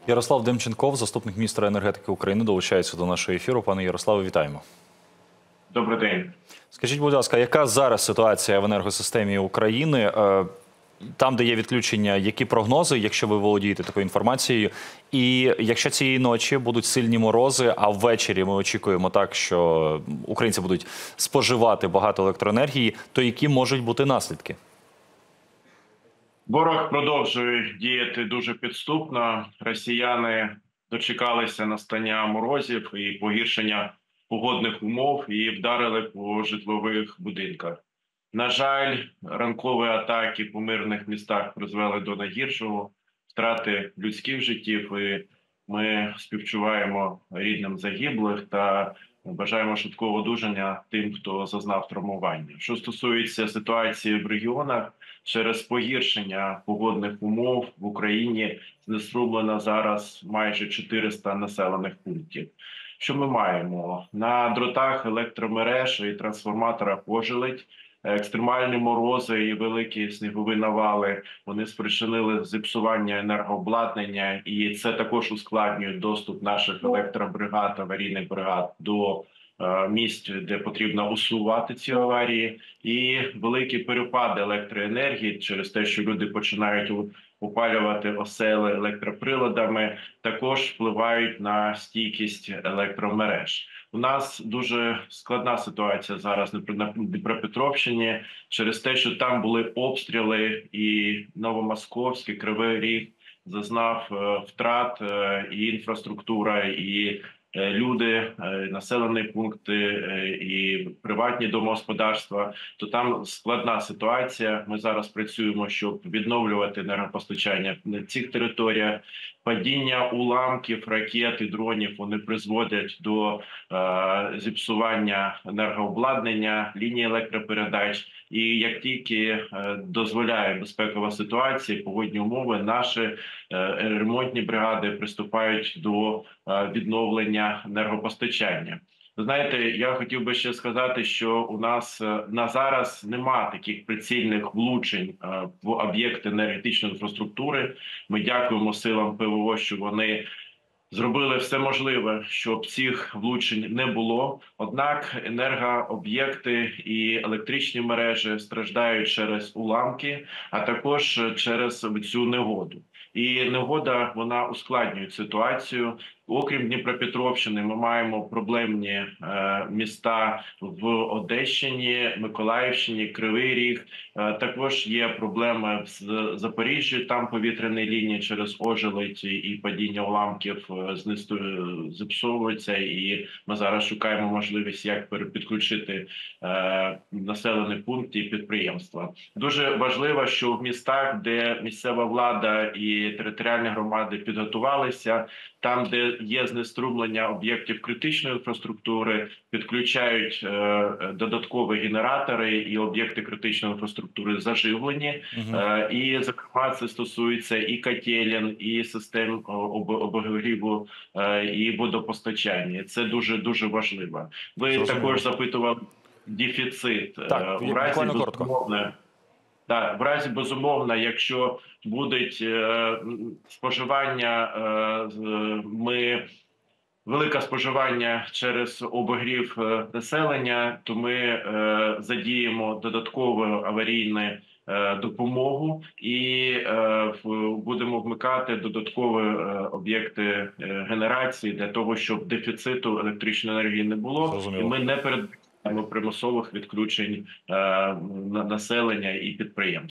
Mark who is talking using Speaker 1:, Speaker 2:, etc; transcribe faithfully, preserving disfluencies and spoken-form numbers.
Speaker 1: Ярослав Демченков, заступник міністра енергетики України, долучається до нашого ефіру. Пане Ярославе, вітаємо.
Speaker 2: Добрий день.
Speaker 1: Скажіть, будь ласка, яка зараз ситуація в енергосистемі України? Там, де є відключення, які прогнози, якщо ви володієте такою інформацією? І якщо цієї ночі будуть сильні морози, а ввечері ми очікуємо так, що українці будуть споживати багато електроенергії, то які можуть бути наслідки?
Speaker 2: Ворог продовжує діяти дуже підступно. Росіяни дочекалися настання морозів і погіршення погодних умов і вдарили по житлових будинках. На жаль, ранкові атаки по мирних містах призвели до найгіршого, втрати людських життів. І ми співчуваємо рідним загиблих та бажаємо швидкого одужання тим, хто зазнав травмування. Що стосується ситуації в регіонах, через погіршення погодних умов в Україні знеструмлено зараз майже чотириста населених пунктів. Що ми маємо? На дротах електромереж і трансформаторах ожеледь. Екстремальні морози і великі снігові навали, вони спричинили зіпсування енергообладнання, і це також ускладнює доступ наших електробригад, аварійних бригад до е, місць, де потрібно усувати ці аварії, і великі перепади електроенергії через те, що люди починають опалювати осели електроприладами, також впливають на стійкість електромереж. У нас дуже складна ситуація зараз на Дніпропетровщині через те, що там були обстріли, і Новомосковський, Кривий Ріг зазнав втрат, і інфраструктура, і люди, населені пункти, і приватні домогосподарства, то там складна ситуація. Ми зараз працюємо, щоб відновлювати енергопостачання на цих територіях. Падіння уламків, ракет і дронів, вони призводять до е, зіпсування енергообладнання, лінії електропередач. І як тільки е, дозволяє безпекова ситуація, погодні умови, наші е, ремонтні бригади приступають до е, відновлення енергопостачання. Знаєте, я хотів би ще сказати, що у нас на зараз нема таких прицільних влучень в об'єкти енергетичної інфраструктури. Ми дякуємо силам ПВО, що вони зробили все можливе, щоб цих влучень не було. Однак енергооб'єкти і електричні мережі страждають через уламки, а також через цю негоду. І негода, вона ускладнює ситуацію. Окрім Дніпропетровщини, ми маємо проблемні е, міста в Одещині, Миколаївщині, Кривий Ріг. Е, також є проблеми в Запоріжжі, там повітряні лінії через ожеледь і падіння уламків знисту зіпсовуються. І ми зараз шукаємо можливість, як підключити е, населені пункти і підприємства. Дуже важливо, що в містах, де місцева влада і територіальні громади підготувалися, там, де є знеструмлення об'єктів критичної інфраструктури, підключають е, додаткові генератори, і об'єкти критичної інфраструктури заживлені. Uh -huh. е, і, зокрема, це стосується і котелень, і систем об обігріву, е, і водопостачання. Це дуже-дуже важливо. Ви Зрозуміло. Також запитували дефіцит.
Speaker 1: Так,
Speaker 2: у разі
Speaker 1: коротко.
Speaker 2: Так, в разі, безумовно, якщо буде е, споживання, е, ми велике споживання через обігрів е, населення, то ми е, задіємо додаткову аварійну е, допомогу і е, будемо вмикати додаткові е, об'єкти е, генерації для того, щоб дефіциту електричної енергії не було.
Speaker 1: Зрозуміло.
Speaker 2: І ми не передбачаємо примусових відключень е, населення і підприємств.